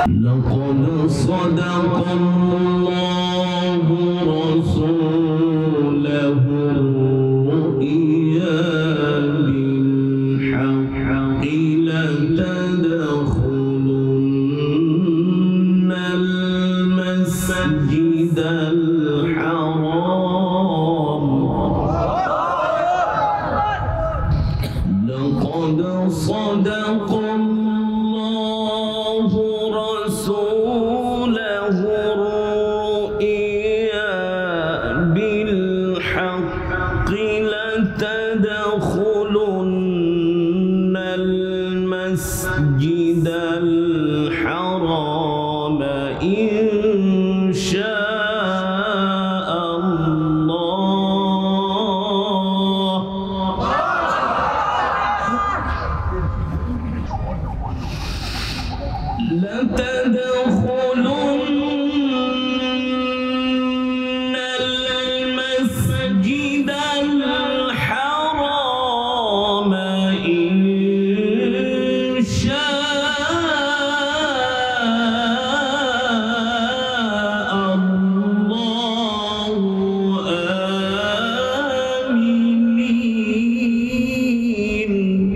لقد صدق الله رسوله الرؤيا بالحق لتدخلن المسجد الحرام لقد صدق الله رسوله الرؤيا بالحق لتدخلن المسجد الحرام إن شاء الله لتدخلن المسجد الحرام إن شاء الله آمنين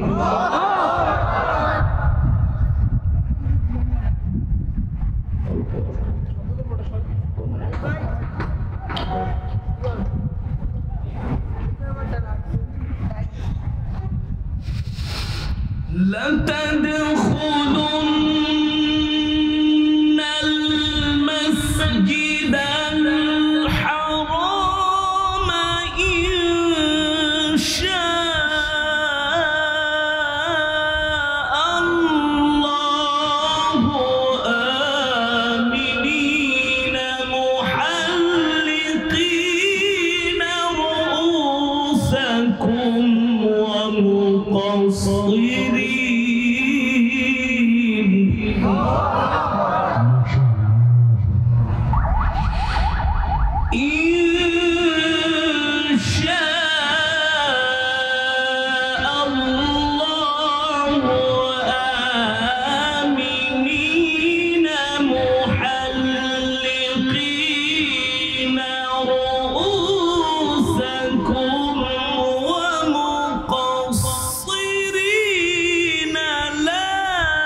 لتدخلن المسجد الحرام إن شاء الله آمنين محلقين رؤوسكم ومقصرين إن شاء الله آمنين محلقين رؤوسكم ومقصرين لا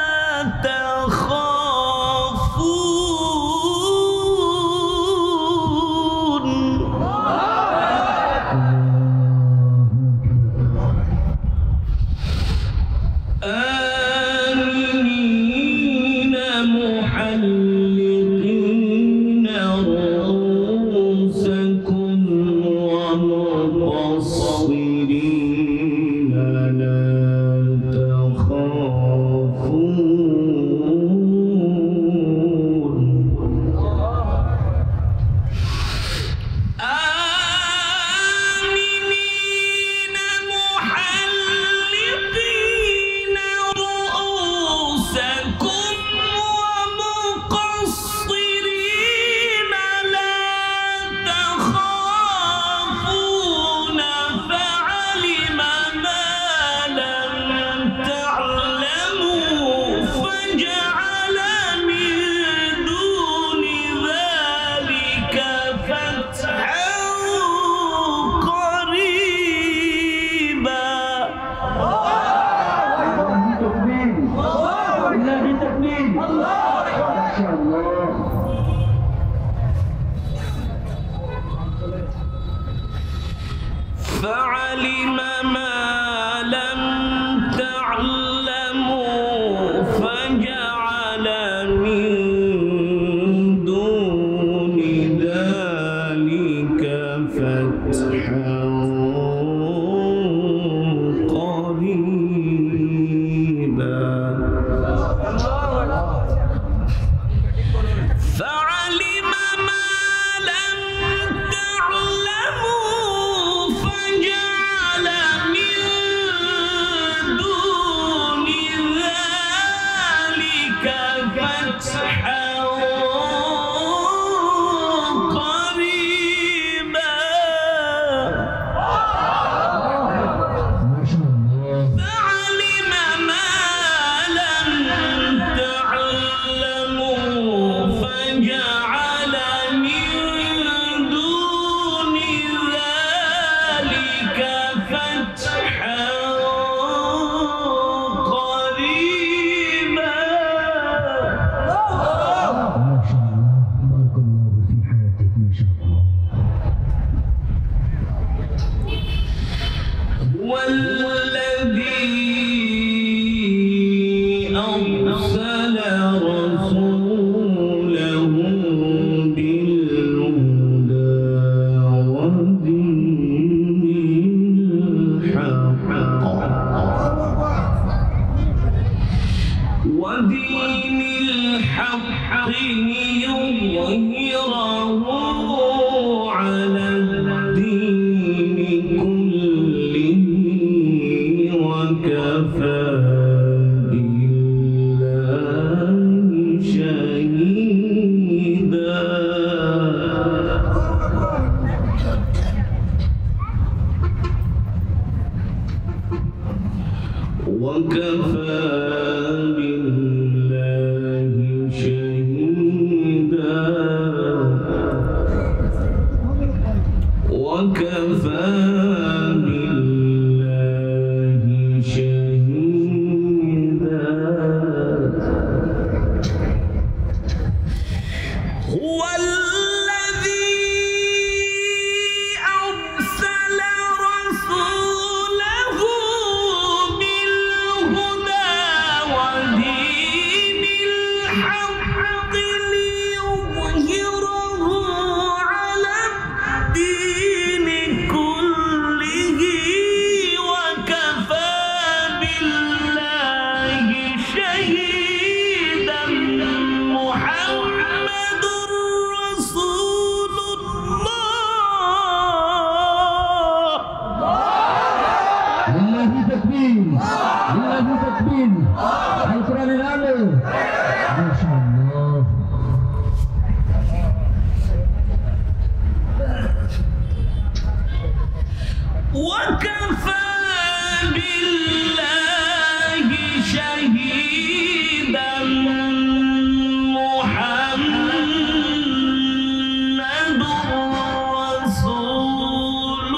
تخافون آمنين محلقين رؤوسكم ومقصرين لا تخافون آمنين محلقين رؤوسكم ومقصرين لا تخافون فعلم ما لم تعلموا فجعل من دون ذلك فتحا قريبا فعلم ما لم تعلموا فجعل من دون ذلك فتحا قريبا فعلم ما لم تعلموا فجعل من دون ذلك فتحا قريبا فعلم ما لم تعلموا أرسل رسوله بالهدى ودين الحق ليظهره على الدين كله وكفى بالله شهيدا وكفى بالله شهيدا وكفى بالله شهيدا هو الذي أرسل رسوله بالهدى ودين الحق ليظهره على الدين كله وكفى بالله شهيدا محمد رسول الله لله تكبير لله تكبير القرآن العظيم ما شاء الله وكفى بالله شهيدا محمد رسول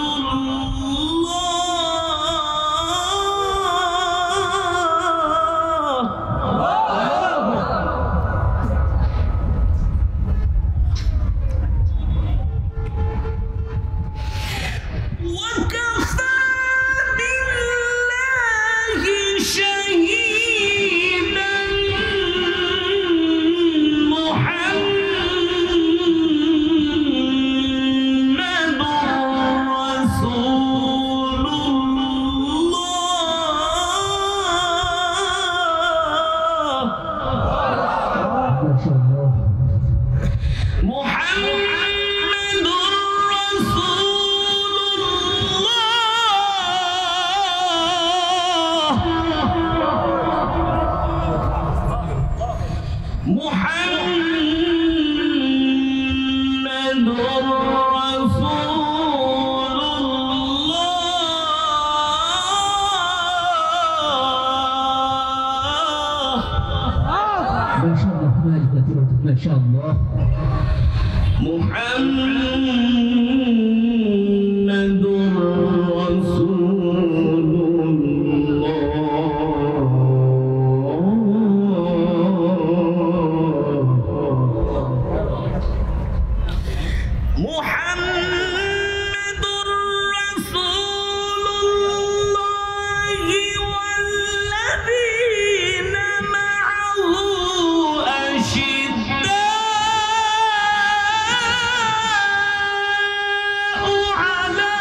وكفى بالله شهيدا محمد رسول الله ما شاء الله محمد رسول الله محمد رسول الله ما شاء الله كثيرة ما شاء الله محمد رسول الله محمد رسول الله والذين معه أشداء على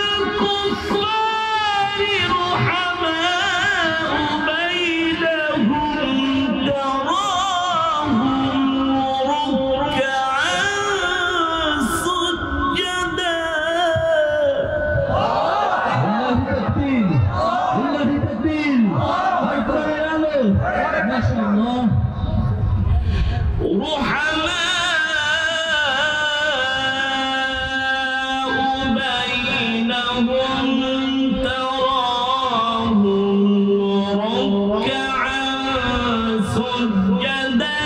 الكفار رحماء بينهم تراهم ركعا سجدا لله تكبير لله تكبير القرآن العظيم ما شاء الله رحماء بينهم تراهم ركعا سجدا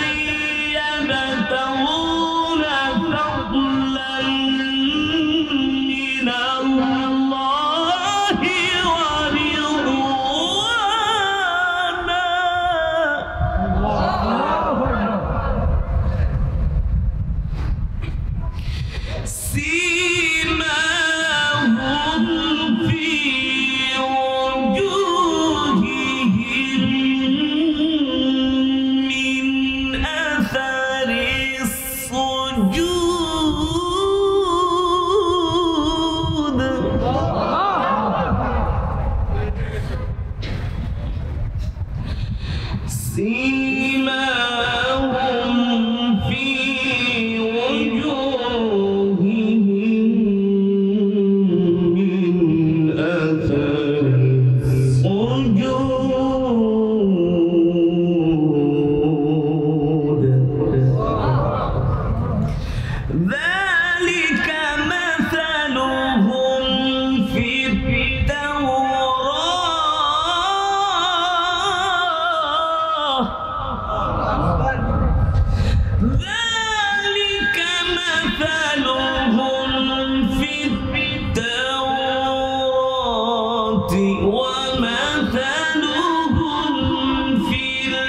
يبتغون فضلا من الله ورضوانا سيماهم في وجوههم من أثر السجود ذلك مثلهم في التوراة ذلك مثلهم في التوراة ومثلهم في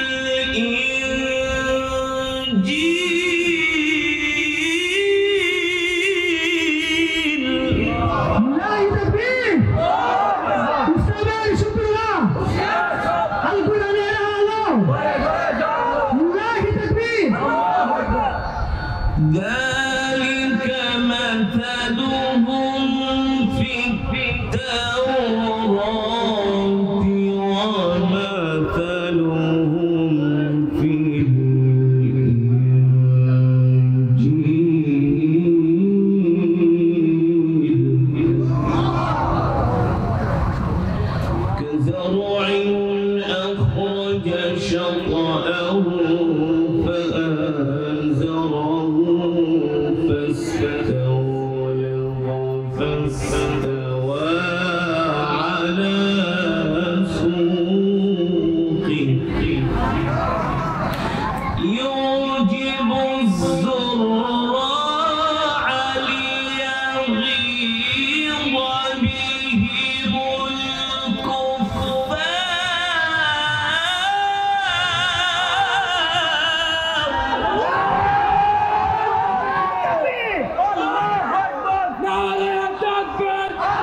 الإنجيل لله تكبير. استمر شكر الله. القول لا اله الا الله. لله تكبير. ذلك مثلهم في التوراة ومثلهم في الإنجيل كزرع أخرج شطأه فآزره فاستوى على سوقه يعجب الزراع ليغيظ بهم الكفار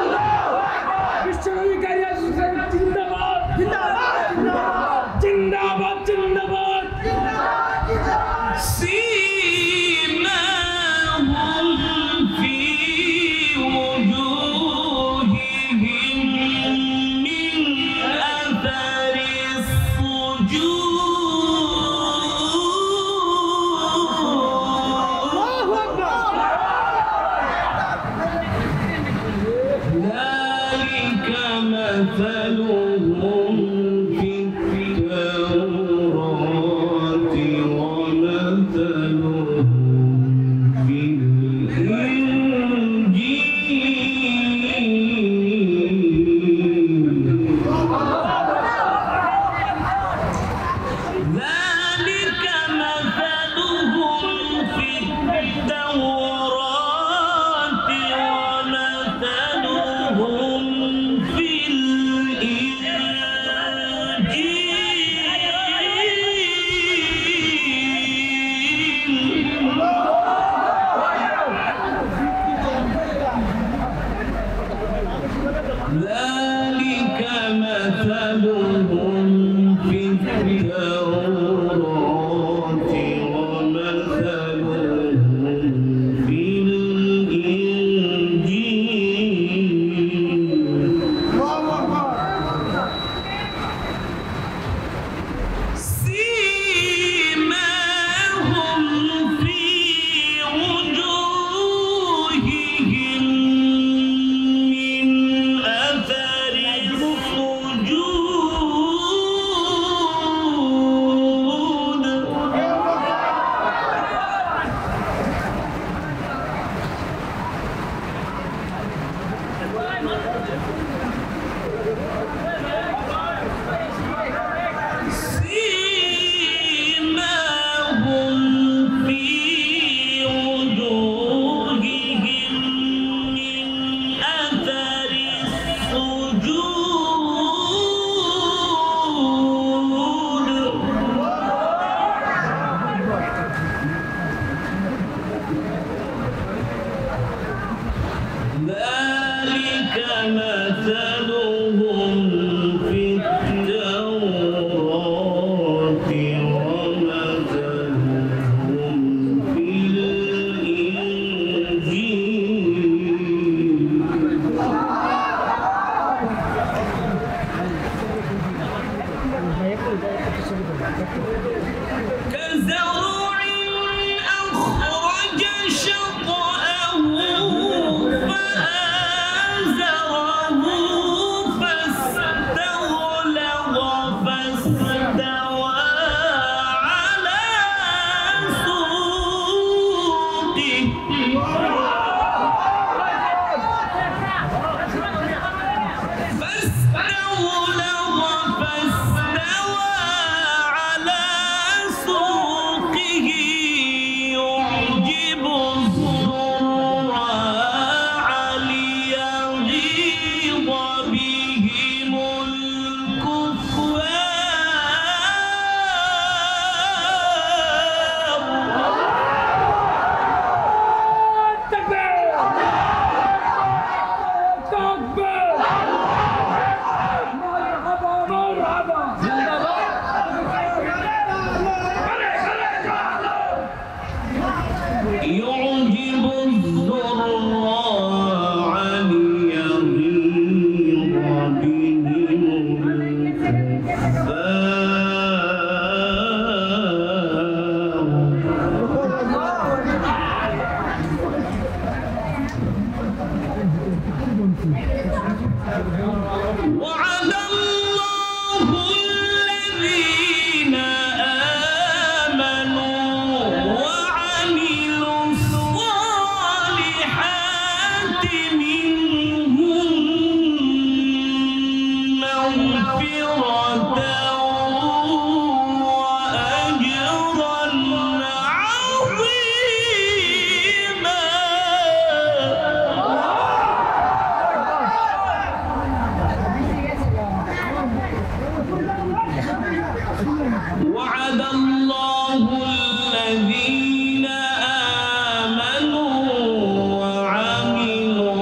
الله الذين آمنوا وعملوا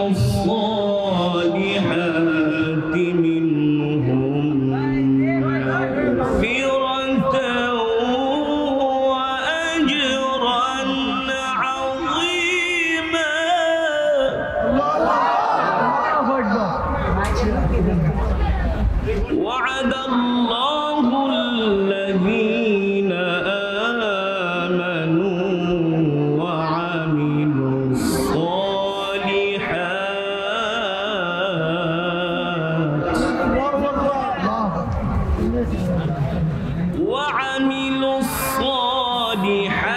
الصالحات منهم مغفرة وأجرا عظيما. وعد الله الذين آمنوا وعملوا الصالحات